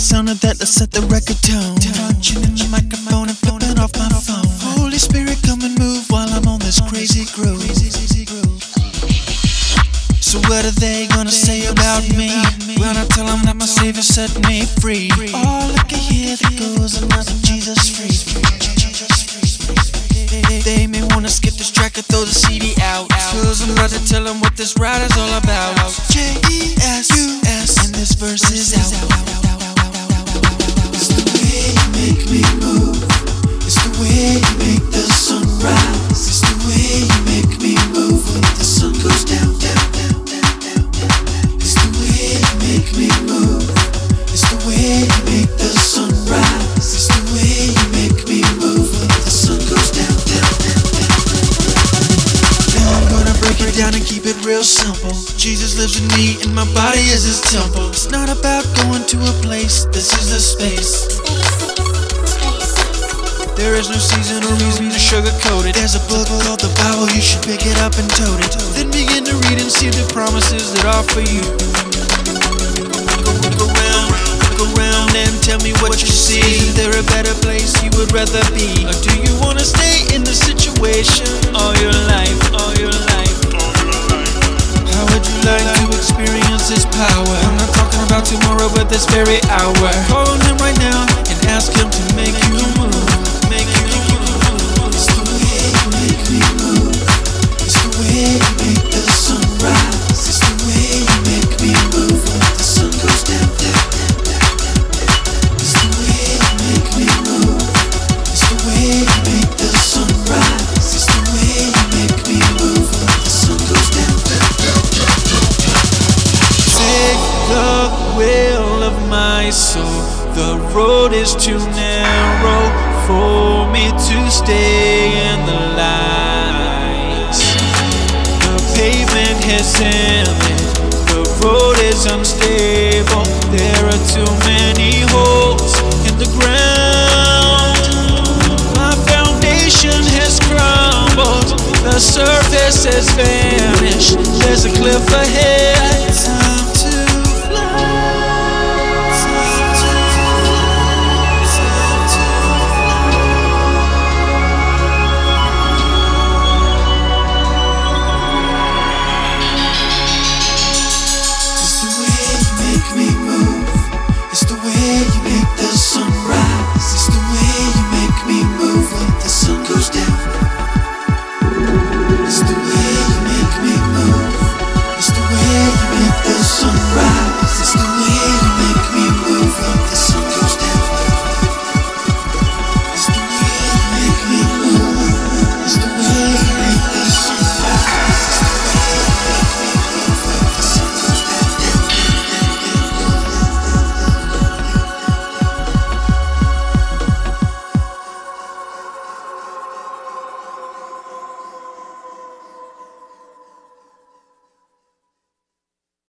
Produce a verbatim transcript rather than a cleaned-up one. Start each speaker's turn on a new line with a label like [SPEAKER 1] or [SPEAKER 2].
[SPEAKER 1] sound of that, let's set the record tone. Punching in the microphone and flipping off my phone. Holy Spirit, come and move while I'm on this crazy groove. So what are they gonna say about me when I tell them that my Savior set me free? Oh, look at here, there goes another Jesus free. They may wanna skip this track or throw the C D out, cause I'm about to tell them what this ride is all about. J E S U S, and this verse is out. It's the way you make me move. It's the way you make the sun rise. It's the way you make me move when the sun goes down, down, down, down, down, down. It's the way you make me move. It's the way you make the sun rise. It's the way you make me move when the sun goes down, down, down, down. Now I'm gonna break it down and keep it real simple. Jesus lives in me and my body is his temple. It's not about going to a place, this is the space. There is no season or reason to sugarcoat it. There's a book called the Bible, you should pick it up and tote it. Then begin to read and see the promises that are for you. Look around, look around and tell me what you see. Is there a better place you would rather be? Or do you wanna stay in the situation all your life, all your life? How would you like to experience his power? I'm not talking about tomorrow, but this very hour. Call on him right now and ask him to make you move. Make you move. It's the way you make me move. It's the way you make the sun rise. It's the way you make me move when the sun goes down, down, down, down, down. It's the way you make me move. It's the way you make the sun rise. It's the way you make me move when the sun goes down, down, down, down, down. Take the will of my soul. The road is too narrow for me to stay in the lights. The pavement has ended, the road is unstable. There are too many holes in the ground. My foundation has crumbled, the surface has vanished. There's a cliff ahead.